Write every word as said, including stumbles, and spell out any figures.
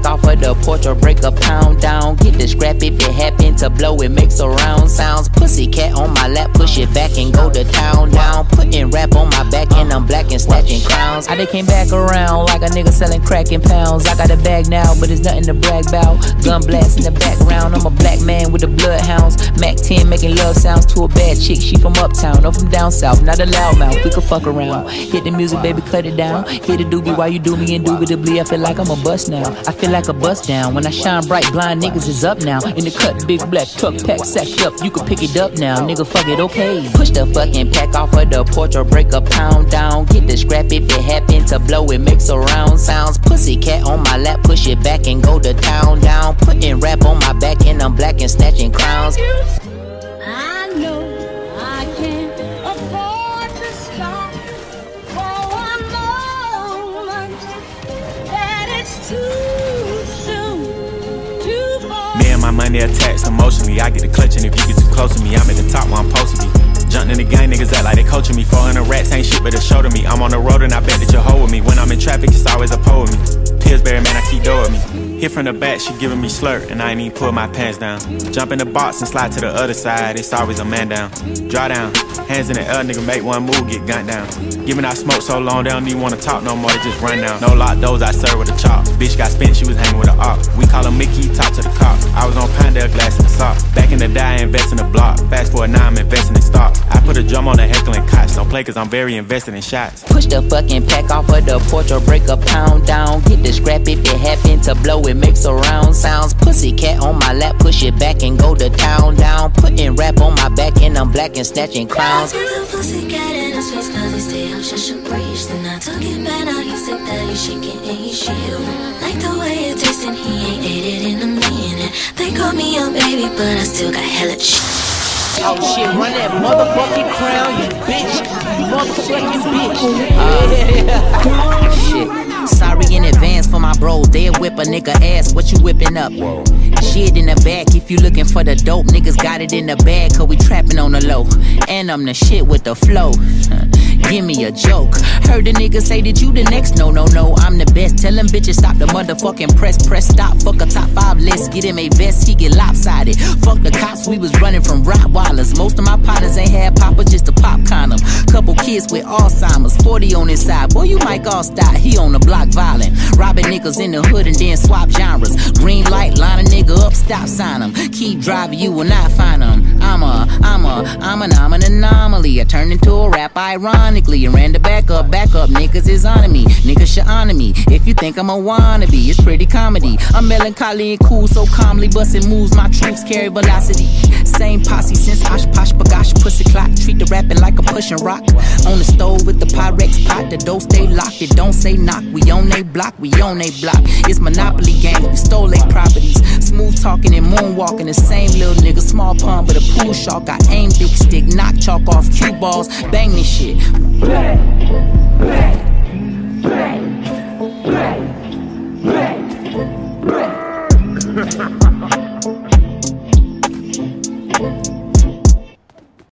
pack off of the porch or break a pound down. Get the scrap if it happen to blow, it makes a round sounds. Pussy cat on my lap, push it back and go to town down. Putting rap on my back and I'm black and snatching crowns. I they came back around like a nigga selling crack in pounds. I got a bag now, but it's nothing to brag about. Gun blast in the background, I'm a black man with the bloodhounds. Mac ten making love sounds to a bad chick, she from uptown, no from down south, not a loudmouth, we could fuck around. Hit the music, baby, cut it down. Hit the doobie while you do me indubitably. I feel like I'm a bust now, I feel like a bust down. When I shine bright, blind niggas is up now. In the cut, big black truck, pack sacked up, you can pick it up now. Nigga, fuck it, okay. Push the fucking pack off of the porch or break a pound down. Get the scrap if it happen to blow, it makes a round sounds. Pussy cat on my lap, push it back and go to town down. Putting rap on my back and I'm black and snatching crowns. I know I can't afford to stop for one moment, that it's too soon, too far. Me and my money attached emotionally. I get the clutching if you get too close to me. I'm at the top where I'm supposed to be. Jumping in the gang, niggas act like they coaching me. four hundred rats ain't shit but a show to me. I'm on the road and I bet that you'll hold with me. When I'm in traffic, it's always a pole with me. Pillsbury, man, I keep dough with me. Hit from the back, she giving me slurp, and I ain't even pull my pants down. Jump in the box and slide to the other side, it's always a man down. Draw down, hands in the air, nigga, make one move, get gunned down. Giving out smoke so long, they don't even wanna talk no more, they just run down. No lock doors, I serve with a chop. Bitch got spent, she was hanging with a op. We call her Mickey, talk to the cops. I was on Pinedale, glass in the sock. Back in the day, I invest in the block. Fast forward now, I'm investing in stock. I put a drum on the heckling cots. Don't play cause I'm very invested in shots. Push the fucking pack off of the porch or break a pound down. Get the scrap if it happen to blow, it makes a round sounds. Pussy cat on my lap, push it back and go to town down. Putting rap on my back and I'm black and snatching crowns. Pussy cat in his face cause he stay out, shush and breach. Then I took it back, now he said that he's shaking and he's shivering. Like the way it tastes and he ain't ate it in a minute. They call me a baby but I still got hella shit. Oh shit, run that motherfucking crown, you bitch. You motherfucking bitch. Uh, shit. Sorry in advance for my bros. They'll whip a nigga ass. What you whipping up? Shit in the back. If you looking for the dope, niggas got it in the bag. Cause we trapping on the low. And I'm the shit with the flow. Give me a joke. Heard the nigga say that you the next. No, no, no, I'm the best. Tell them bitches stop the motherfucking press. Press stop, fuck a top five list. Get him a vest, he get lopsided. Fuck the cops, we was running from Rottweilers. Most of my partners ain't had papa, just a pop condom. Couple kids with Alzheimer's, forty on his side. Boy, you might all stop, he on the block violent. Robbing niggas in the hood and then swap genres. Green light, line a nigga up, stop sign him. Keep driving, you will not find him. I'm a, I'm a, I'm an, I'm an anomaly. I turned into a rap ironically and ran the back up, back up. Niggas is on me, niggas should honor me. If you think I'm a wannabe, it's pretty comedy. I'm melancholy and cool, so calmly busting moves. My troops carry velocity. Same posse since Osh Posh Bagosh, pussy clock. Treat the rapping like a pushing rock. On the stove with the Pyrex pot, the dough stay locked. It don't say knock. We on they block, we on they block. It's Monopoly game, we stole they properties. Smooth talking and moonwalking, the same little nigga. Small pun but a pool shark. I aim big stick, knock chalk off cue balls, bang this shit. Black, black.